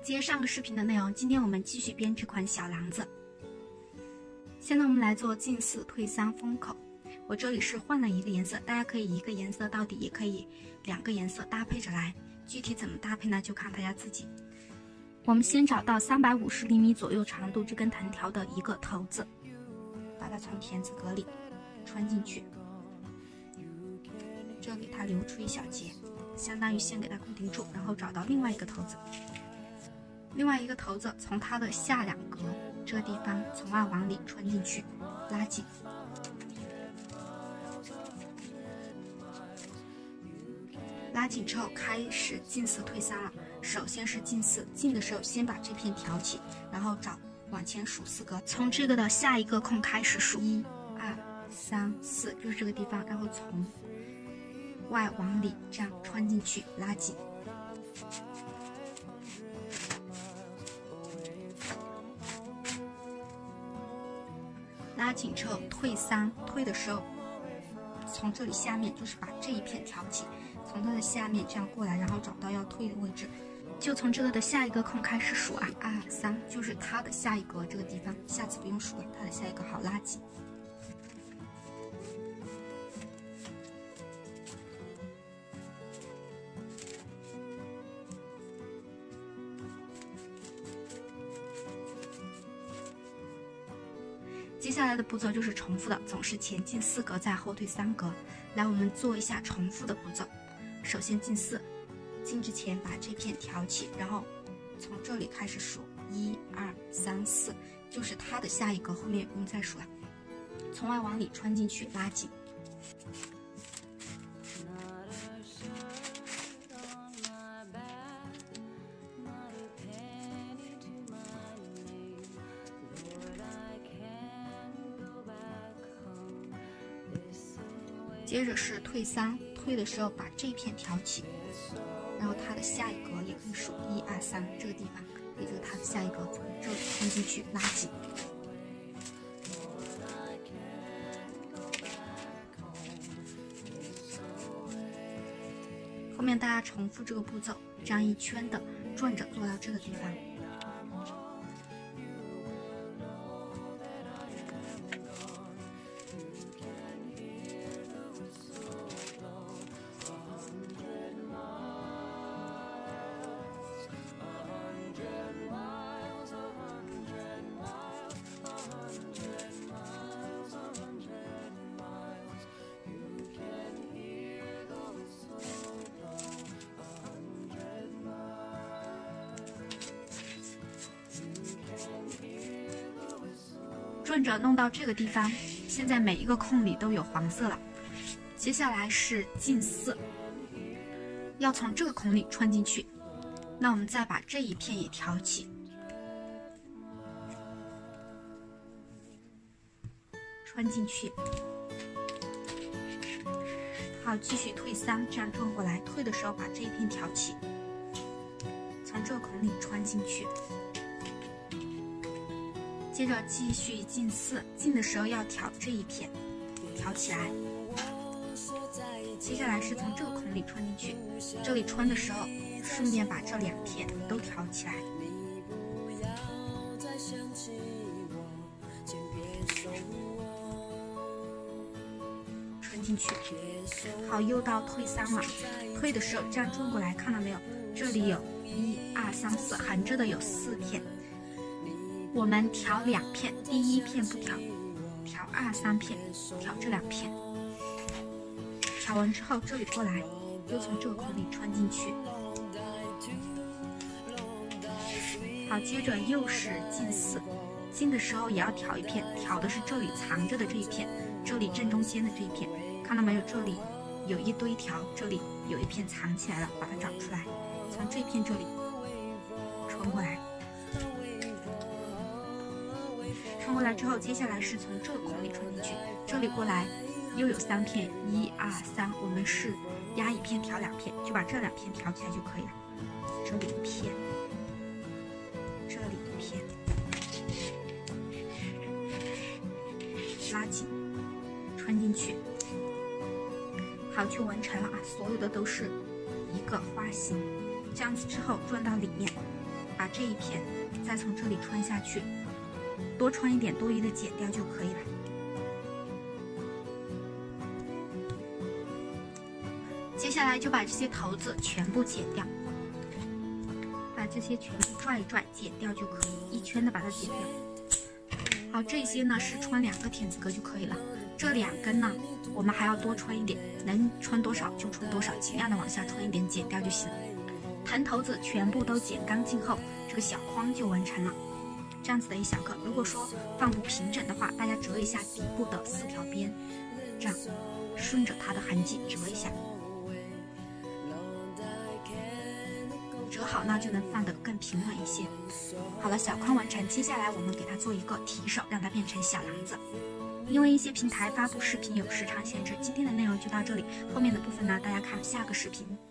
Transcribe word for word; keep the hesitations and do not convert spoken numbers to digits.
接上个视频的内容，今天我们继续编这款小篮子。现在我们来做近四退三封口。我这里是换了一个颜色，大家可以一个颜色到底，也可以两个颜色搭配着来。具体怎么搭配呢，就看大家自己。我们先找到三百五十厘米左右长度这根藤条的一个头子，把它从田字格里穿进去，这给它留出一小节，相当于先给它固定住，然后找到另外一个头子，另外一个头子从它的下两格这个地方从外往里穿进去，拉紧。拉紧之后开始近四退三了。首先是近四，进的时候先把这片挑起，然后找往前数四格，从这个的下一个空开始数，一、二、三、四，就是这个地方，然后从外往里这样穿进去，拉紧。拉紧之后退三，退的时候从这里下面就是把这一片挑起。从它的下面这样过来，然后找到要退的位置，就从这个的下一个空开始数啊，二三，就是它的下一格这个地方，下次不用数了，它的下一个好拉紧。接下来的步骤就是重复的，总是前进四格，再后退三格。来，我们做一下重复的步骤。首先进四，进之前把这片挑起，然后从这里开始数，一二三四，就是它的下一格，后面不用再数了。从外往里穿进去，拉紧。接着是退三，退的时候把这片挑起，然后它的下一格也可以数一二三，这个地方也就是它的下一格，从这里穿进去拉紧。后面大家重复这个步骤，这样一圈的转着做到这个地方。顺着弄到这个地方，现在每一个空里都有黄色了。接下来是近四，要从这个孔里穿进去。那我们再把这一片也挑起，穿进去。好，继续退三，这样转过来。退的时候把这一片挑起，从这个孔里穿进去。接着继续进四，进的时候要挑这一片，挑起来。接下来是从这个孔里穿进去，这里穿的时候顺便把这两片都挑起来。穿进去。好，又到退三了，退的时候这样转过来，看到没有？这里有一二三四，横着的有四片。我们调两片，第一片不调，调二三片，调这两片。调完之后，这里过来，又从这个孔里穿进去。好，接着又是进四，进的时候也要调一片，调的是这里藏着的这一片，这里正中间的这一片，看到没有？这里有一堆条，这里有一片藏起来了，把它找出来，从这片这里穿过来。穿过来之后，接下来是从这个孔里穿进去，这里过来又有三片，一二三，我们是压一片调两片，就把这两片调起来就可以了。这里一片，这里一片，拉紧，穿进去。好，就完成了啊！所有的都是一个花形，这样子之后转到里面， 把这一片再从这里穿下去，多穿一点，多余的剪掉就可以了。接下来就把这些头子全部剪掉，把这些全部拽一拽，剪掉就可以，一圈的把它剪掉。好，这些呢是穿两个田字格就可以了。这两根呢，我们还要多穿一点，能穿多少就穿多少，尽量的往下穿一点，剪掉就行。藤头子全部都剪干净后，这个小框就完成了。这样子的一小个，如果说放不平整的话，大家折一下底部的四条边，这样顺着它的痕迹折一下，折好呢就能放得更平稳一些。好了，小框完成，接下来我们给它做一个提手，让它变成小廊子。因为一些平台发布视频有时长限制，今天的内容就到这里，后面的部分呢，大家看下个视频。